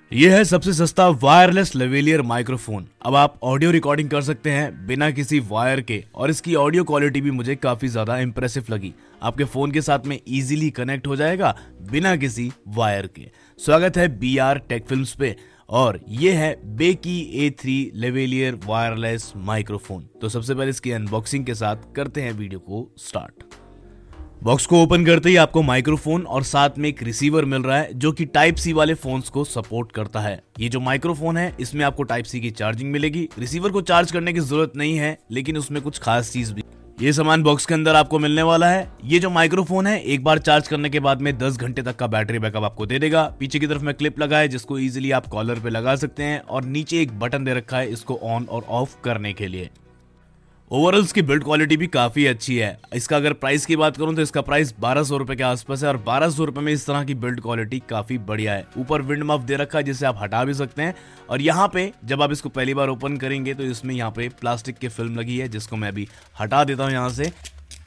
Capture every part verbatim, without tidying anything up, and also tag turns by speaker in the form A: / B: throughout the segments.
A: ये है सबसे सस्ता वायरलेस लेवलियर माइक्रोफोन। अब आप ऑडियो रिकॉर्डिंग कर सकते हैं बिना किसी वायर के, और इसकी ऑडियो क्वालिटी भी मुझे काफी ज्यादा इंप्रेसिव लगी। आपके फोन के साथ में इजीली कनेक्ट हो जाएगा बिना किसी वायर के। स्वागत है बी आर टेक फिल्म्स पे, और ये है बेकी A three lavalier wireless microphone. तो सबसे पहले इसकी अनबॉक्सिंग के साथ करते हैं वीडियो को स्टार्ट। बॉक्स को ओपन करते ही आपको माइक्रोफोन और साथ में एक रिसीवर मिल रहा है जो कि टाइप सी वाले फोन्स को सपोर्ट करता है। ये जो माइक्रोफोन है इसमें आपको टाइप सी की चार्जिंग मिलेगी। रिसीवर को चार्ज करने की जरूरत नहीं है, लेकिन उसमें कुछ खास चीज भी। ये सामान बॉक्स के अंदर आपको मिलने वाला है। ये जो माइक्रोफोन है एक बार चार्ज करने के बाद में दस घंटे तक का बैटरी बैकअप आपको दे देगा। पीछे की तरफ में क्लिप लगा है जिसको इजीली आप कॉलर पे लगा सकते हैं, और नीचे एक बटन दे रखा है इसको ऑन और ऑफ करने के लिए। ओवरऑल इसकी बिल्ड क्वालिटी भी काफी अच्छी है। इसका अगर प्राइस की बात करूं तो इसका प्राइस बारह सौ रुपए के आसपास है, और बारह सौ रुपए में इस तरह की बिल्ड क्वालिटी काफी बढ़िया है। ऊपर विंड मफ दे रखा है जिसे आप हटा भी सकते हैं, और यहाँ पे जब आप इसको पहली बार ओपन करेंगे तो इसमें यहाँ पे प्लास्टिक की फिल्म लगी है जिसको मैं अभी हटा देता हूँ यहाँ से।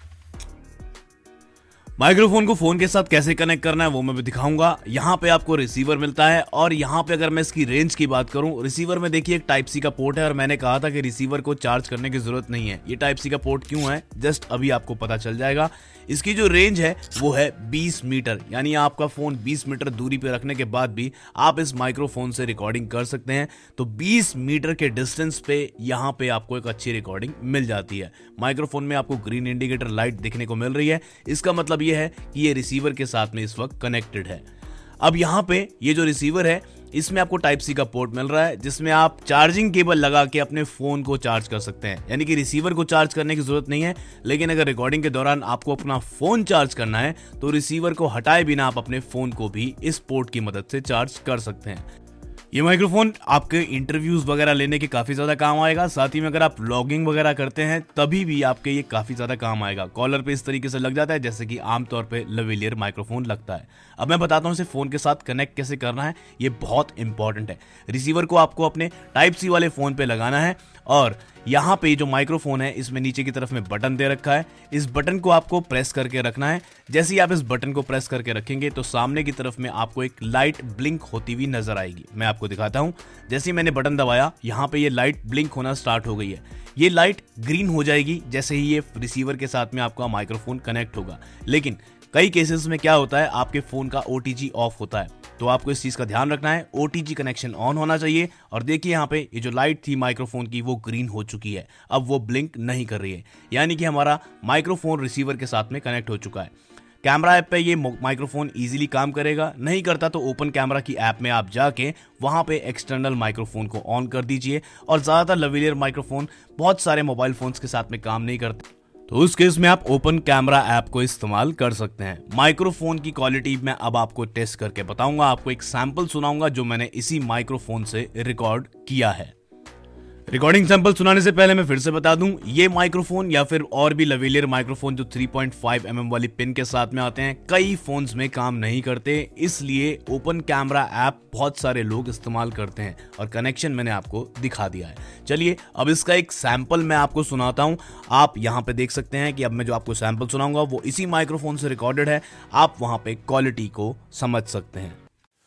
A: माइक्रोफोन को फोन के साथ कैसे कनेक्ट करना है वो मैं भी दिखाऊंगा। यहाँ पे आपको रिसीवर मिलता है, और यहाँ पे अगर मैं इसकी रेंज की बात करूं, रिसीवर में देखिए एक टाइप सी का पोर्ट है, और मैंने कहा था कि रिसीवर को चार्ज करने की जरूरत नहीं है। ये टाइप सी का पोर्ट क्यों है जस्ट अभी आपको पता चल जाएगा। इसकी जो रेंज है वो है बीस मीटर, यानी आपका फोन बीस मीटर दूरी पे रखने के बाद भी आप इस माइक्रोफोन से रिकॉर्डिंग कर सकते हैं। तो बीस मीटर के डिस्टेंस पे यहाँ पे आपको एक अच्छी रिकॉर्डिंग मिल जाती है। माइक्रोफोन में आपको ग्रीन इंडिकेटर लाइट देखने को मिल रही है, इसका मतलब ये है कि ये रिसीवर के साथ में इस वक्त कनेक्टेड है। अब यहाँ पे ये जो रिसीवर है इसमें आपको टाइप सी का पोर्ट मिल रहा है जिसमें आप चार्जिंग केबल लगा के अपने फोन को चार्ज कर सकते हैं। यानी कि रिसीवर को चार्ज करने की जरूरत नहीं है, लेकिन अगर रिकॉर्डिंग के दौरान आपको अपना फोन चार्ज करना है तो रिसीवर को हटाए बिना आप अपने फोन को भी इस पोर्ट की मदद से चार्ज कर सकते हैं। ये माइक्रोफोन आपके इंटरव्यूज वगैरह लेने के काफी ज्यादा काम आएगा। साथ ही में अगर आप व्लॉगिंग वगैरह करते हैं तभी भी आपके ये काफी ज्यादा काम आएगा। कॉलर पे इस तरीके से लग जाता है जैसे कि आमतौर पे लेवलियर माइक्रोफोन लगता है। अब मैं बताता हूं इसे फोन के साथ कनेक्ट कैसे करना है, ये बहुत इंपॉर्टेंट है। रिसीवर को आपको अपने टाइप सी वाले फोन पे लगाना है, और यहाँ पे जो माइक्रोफोन है इसमें नीचे की तरफ में बटन दे रखा है। इस बटन को आपको प्रेस करके रखना है। जैसे ही आप इस बटन को प्रेस करके रखेंगे तो सामने की तरफ में आपको एक लाइट ब्लिंक होती हुई नजर आएगी। मैं आपको दिखाता हूँ। जैसे ही मैंने बटन दबाया यहाँ पे ये लाइट ब्लिंक होना स्टार्ट हो गई है। ये लाइट ग्रीन हो जाएगी जैसे ही ये रिसीवर के साथ में आपका माइक्रोफोन कनेक्ट होगा। लेकिन कई केसेस में क्या होता है, आपके फोन का ओ टी जी ऑफ होता है, तो आपको इस चीज का ध्यान रखना है। O T G connection on होना चाहिए। और देखिए यहाँ पे ये जो लाइट थी माइक्रोफोन की वो ग्रीन हो चुकी है, अब वो ब्लिंक नहीं कर रही है, यानी कि हमारा माइक्रोफोन रिसीवर के साथ में कनेक्ट हो चुका है। कैमरा ऐप पे ये माइक्रोफोन इजीली काम करेगा। नहीं करता तो ओपन कैमरा की ऐप में आप जाके वहां पे एक्सटर्नल माइक्रोफोन को ऑन कर दीजिए। और ज्यादातर लेवलियर माइक्रोफोन बहुत सारे मोबाइल फोन्स के साथ में काम नहीं करते, तो उस केस में आप ओपन कैमरा ऐप को इस्तेमाल कर सकते हैं। माइक्रोफोन की क्वालिटी मैं अब आपको टेस्ट करके बताऊंगा। आपको एक सैंपल सुनाऊंगा जो मैंने इसी माइक्रोफोन से रिकॉर्ड किया है। रिकॉर्डिंग सैंपल सुनाने से पहले मैं फिर से बता दूं, ये माइक्रोफोन या फिर और भी लेवलियर माइक्रोफोन जो three point five M M वाली पिन के साथ में आते हैं कई फोन्स में काम नहीं करते। इसलिए ओपन कैमरा ऐप बहुत सारे लोग इस्तेमाल करते हैं, और कनेक्शन मैंने आपको दिखा दिया है। चलिए अब इसका एक सैंपल मैं आपको सुनाता हूं। आप यहां पे देख सकते हैं कि अब मैं जो आपको सैंपल सुनाऊंगा वो इसी माइक्रोफोन से रिकॉर्डेड है। आप वहां पे क्वालिटी को समझ सकते हैं।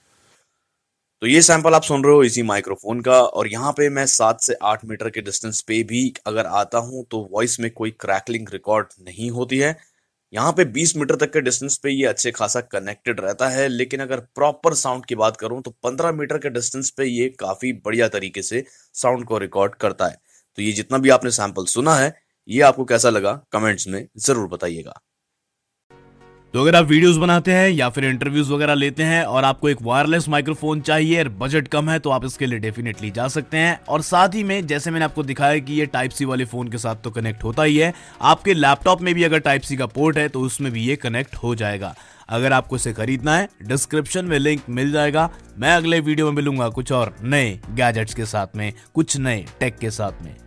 A: तो ये सैंपल आप सुन रहे हो इसी माइक्रोफोन का, और यहाँ पे मैं सात से आठ मीटर के डिस्टेंस पे भी अगर आता हूँ तो वॉइस में कोई क्रैकलिंग रिकॉर्ड नहीं होती है। यहाँ पे बीस मीटर तक के डिस्टेंस पे ये अच्छे खासा कनेक्टेड रहता है। लेकिन अगर प्रॉपर साउंड की बात करूँ तो पंद्रह मीटर के डिस्टेंस पे ये काफी बढ़िया तरीके से साउंड को रिकॉर्ड करता है। तो ये जितना भी आपने सैंपल सुना है ये आपको कैसा लगा कमेंट्स में जरूर बताइएगा। तो अगर आप वीडियोस बनाते हैं या फिर इंटरव्यूज वगैरह लेते हैं और आपको एक वायरलेस माइक्रोफोन चाहिए और बजट कम है, तो आप इसके लिए डेफिनेटली जा सकते हैं। और साथ ही में जैसे मैंने आपको दिखाया कि ये टाइप सी वाले फोन के साथ तो कनेक्ट होता ही है, आपके लैपटॉप में भी अगर टाइप सी का पोर्ट है तो उसमें भी ये कनेक्ट हो जाएगा। अगर आपको इसे खरीदना है डिस्क्रिप्शन में लिंक मिल जाएगा। मैं अगले वीडियो में मिलूंगा कुछ और नए गैजेट्स के साथ में, कुछ नए टेक के साथ में।